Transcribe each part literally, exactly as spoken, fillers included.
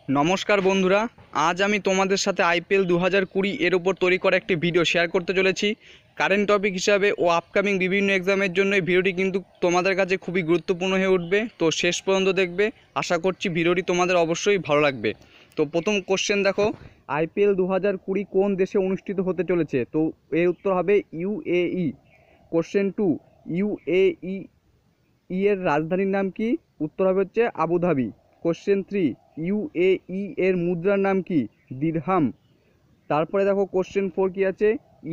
নমস্কার বন্ধুরা, আজ আমি তোমাদের সাথে আইপিএল দু হাজার কুড়ি এর উপর তৈরি করা একটি ভিডিও শেয়ার করতে চলেছি। কারেন্ট টপিক হিসাবে ও আপকামিং বিভিন্ন এক্সামের জন্য এই ভিডিওটি কিন্তু তোমাদের কাছে খুবই গুরুত্বপূর্ণ হয়ে উঠবে। তো শেষ পর্যন্ত দেখবে, আশা করছি ভিডিওটি তোমাদের অবশ্যই ভালো লাগবে। তো প্রথম কোশ্চেন দেখো, আইপিএল দু হাজার কুড়ি কোন দেশে অনুষ্ঠিত হতে চলেছে? তো এর উত্তর হবে ইউএই। কোশ্চেন টু, ইউএই এর রাজধানীর নাম কি? উত্তর হবে হচ্ছে আবুধাবি। কোশ্চেন থ্রি, ইউএই এর মুদ্রার নাম কি? দিরহাম। তারপরে দেখো কোশ্চেন ফোর কি আছে,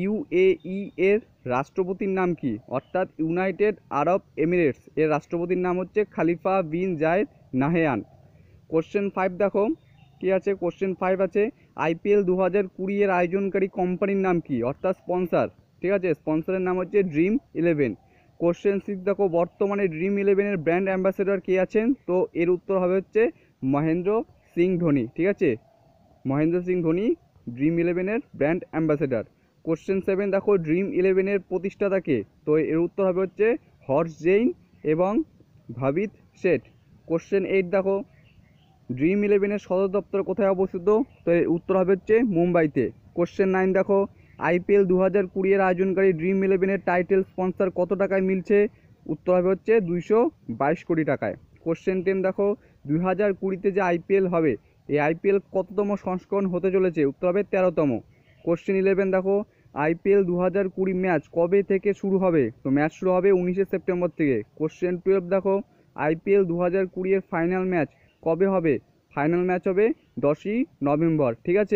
ইউএই এর রাষ্ট্রপতির নাম কি? অর্থাৎ ইউনাইটেড আরব এমিরেটস এর রাষ্ট্রপতির নাম হচ্ছে খালিফা বিন জায়েদ নাহেয়ান। কোশ্চেন ফাইভ দেখো কি আছে, কোশ্চেন ফাইভ আছে আইপিএল দু হাজার কুড়ি এর আয়োজনকারী কোম্পানির নাম কি? অর্থাৎ স্পন্সার। ঠিক আছে, স্পন্সারের নাম হচ্ছে ড্রিম ইলেভেন। কোশ্চেন সিক্স দেখো, বর্তমানে ড্রিম ইলেভেনের ব্র্যান্ড অ্যাম্বাসেডর কে আছেন? তো এর উত্তর হবে হচ্ছে মহেন্দ্র সিং ধোনি। ঠিক আছে, মহেন্দ্র সিং ধোনি ড্রিম ইলেভেনের ব্র্যান্ড অ্যাম্বাসেডর। কোশ্চেন সেভেন দেখো, ড্রিম ইলেভেনের প্রতিষ্ঠাতা কে? তো এর উত্তর হবে হচ্ছে হর্ষ জেইন এবং ভাবিত শেঠ। কোশ্চেন এইট দেখো, ড্রিম ইলেভেনের সদর দপ্তর কোথায় অবস্থিত? তো এর উত্তর হবে হচ্ছে মুম্বাইতে। কোশ্চেন নাইন দেখো, আইপিএল দু হাজার কুড়ি এর আয়োজনকারী ড্রিম ইলেভেনের টাইটেল স্পন্সর কত টাকায় মিলছে? উত্তর হবে হচ্ছে দুইশো বাইশ কোটি টাকায়। কোশ্চেন টেন দেখো, দুই হাজার কুড়িতে যে আইপিএল হবে, এই আইপিএল কততম সংস্করণ হতে চলেছে? উত্তর হবে তেরোতম। কোশ্চেন ইলেভেন দেখো, আইপিএল দু হাজার কুড়ি ম্যাচ কবে থেকে শুরু হবে? তো ম্যাচ শুরু হবে উনিশে সেপ্টেম্বর থেকে। কোশ্চেন টুয়েলভ দেখো, আইপিএল দু হাজার কুড়ি এর ফাইনাল ম্যাচ কবে হবে? ফাইনাল ম্যাচ হবে দশই নভেম্বর। ঠিক আছে,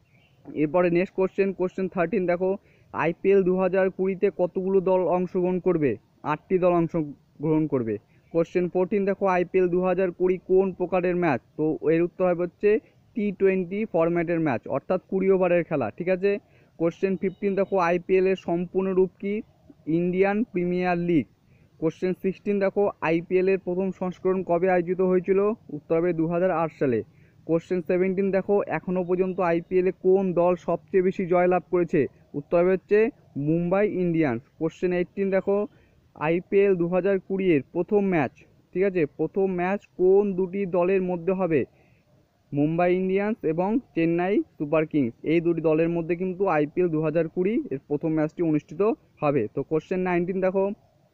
এরপরে নেক্সট কোশ্চেন, কোশ্চেন থার্টিন দেখো, আইপিএল দু হাজার কুড়িতে কতগুলো দল অংশগ্রহণ করবে? আটটি দল অংশগ্রহণ করবে। কোশ্চেন ফোরটিন দেখো, আইপিএল দু হাজার কুড়ি কোন প্রকারের ম্যাচ? তো এর উত্তর হবে হচ্ছে টি টোয়েন্টি ফরম্যাটের ম্যাচ, অর্থাৎ কুড়ি ওভারের খেলা। ঠিক আছে, কোশ্চেন ফিফটিন দেখো, আইপিএল এর সম্পূর্ণ রূপ কি? Indian premier league. Question sixteen দেখো, আইপিএল এর প্রথম সংস্করণ কবে আয়োজিত হয়েছিল? উত্তর হবে দু হাজার আট সালে। কোশ্চেন সেভেন্টিন দেখো, এখনও পর্যন্ত আইপিএলে কোন দল সবচেয়ে বেশি জয়লাভ করেছে? উত্তর হবে হচ্ছে মুম্বাই ইন্ডিয়ান্স। কোশ্চেন এইটিন দেখো, আইপিএল দু হাজার কুড়ি এর প্রথম ম্যাচ, ঠিক আছে, প্রথম ম্যাচ কোন দুটি দলের মধ্যে হবে? মুম্বাই ইন্ডিয়ান্স এবং চেন্নাই সুপার কিংস, এই দুটি দলের মধ্যে কিন্তু আইপিএল দু হাজার কুড়ি এর প্রথম ম্যাচটি অনুষ্ঠিত হবে। তো কোশ্চেন নাইনটিন দেখো,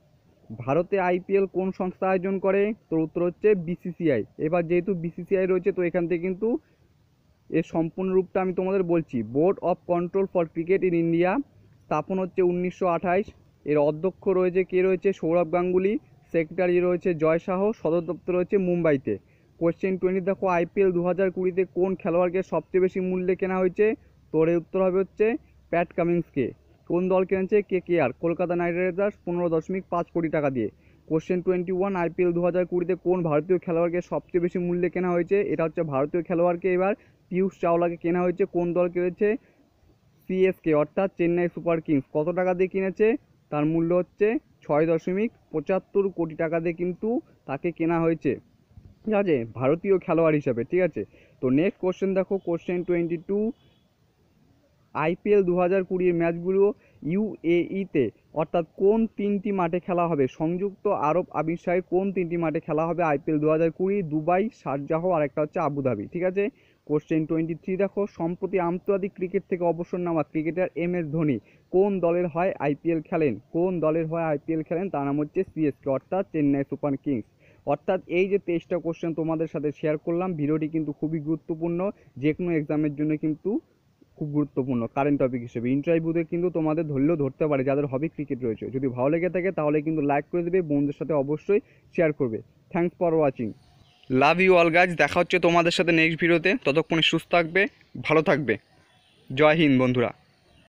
ভারতে আইপিএল কোন সংস্থা আয়োজন করে? তোর উত্তর হচ্ছে বিসিসিআই। এবার যেহেতু বিসিসিআই রয়েছে, তো এখান থেকে কিন্তু এর সম্পূর্ণ রূপটা আমি তোমাদের বলছি। Board of control for cricket in India, স্থাপন হচ্ছে উনিশশো আঠাশ। এর অধ্যক্ষ রয়েছে কে? রয়েছে সৌরভ গাঙ্গুলি। সেক্রেটারি রয়েছে জয় শাহ। সদর দপ্তর রয়েছে মুম্বাইতে। কোয়েশ্চেন টোয়েন্টি দেখো, আইপিএল দু হাজার কুড়িতে কোন খেলোয়াড়কে সবচেয়ে বেশি মূল্যে কেনা হয়েছে? তোর এর উত্তর হবে হচ্ছে প্যাট কামিন্সকে। কোন দল কিনেছে? K K R Kolkata Knight Riders পনেরো দশমিক পাঁচ কোটি টাকা দিয়ে। কোশ্চেন টোয়েন্টি ওয়ান, আইপিএল দু হাজার কুড়িতে কোন ভারতীয় খেলোয়াড়কে সবচেয়ে বেশি মূল্যে কেনা হয়েছে? এটা হচ্ছে ভারতীয় খেলোয়াড়কে এবার পিয়ুষ চাওলাকে কেনা হয়েছে। কোন দল কিনেছে? সিএসকে, অর্থাৎ চেন্নাই সুপার কিংস। কত টাকা দিয়ে কিনেছে? তার মূল্য হচ্ছে ছয় দশমিক পঁচাত্তর কোটি টাকা দিয়ে কিন্তু তাকে কেনা হয়েছে, ঠিক আছে, ভারতীয় খেলোয়াড় হিসাবে। ঠিক আছে, তো নেক্সট কোশ্চেন দেখো, কোশ্চেন টোয়েন্টি টু, আইপিএল দু হাজার কুড়ির ম্যাচগুলো ইউএইতে অর্থাৎ কোন তিনটি মাঠে খেলা হবে? সংযুক্ত আরব আমিরশাহীর কোন তিনটি মাঠে খেলা হবে আইপিএল দু হাজার কুড়ি? দুবাই, শারজাহ আর একটা হচ্ছে আবুধাবি। ঠিক আছে, কোশ্চেন টোয়েন্টি থ্রি দেখো, সম্প্রতি আন্তর্জাতিক ক্রিকেট থেকে অবসর নেওয়া ক্রিকেটার এম এস ধোনি কোন দলের হয় আইপিএল খেলেন? কোন দলের হয় আইপিএল খেলেন? তার নাম হচ্ছে সিএসকে, অর্থাৎ চেন্নাই সুপার কিংস। অর্থাৎ এই যে তেইশটা কোশ্চেন তোমাদের সাথে শেয়ার করলাম, ভিডিওটি কিন্তু খুবই গুরুত্বপূর্ণ, যে কোনো এক্সামের জন্য কিন্তু খুব গুরুত্বপূর্ণ কারেন্ট টপিক হিসেবে। ইন্টারভিউতে কিন্তু তোমাদের ধরলেও ধরতে পারে যাদের হবি ক্রিকেট রয়েছে। যদি ভালো লেগে থাকে তাহলে কিন্তু লাইক করে দেবে, বন্ধুদের সাথে অবশ্যই শেয়ার করবে। Thanks for watching. Love you all guys, দেখা হচ্ছে তোমাদের সাথে নেক্সট ভিডিওতে। ততক্ষণে সুস্থ থাকবে, ভালো থাকবে। জয় হিন্দ বন্ধুরা।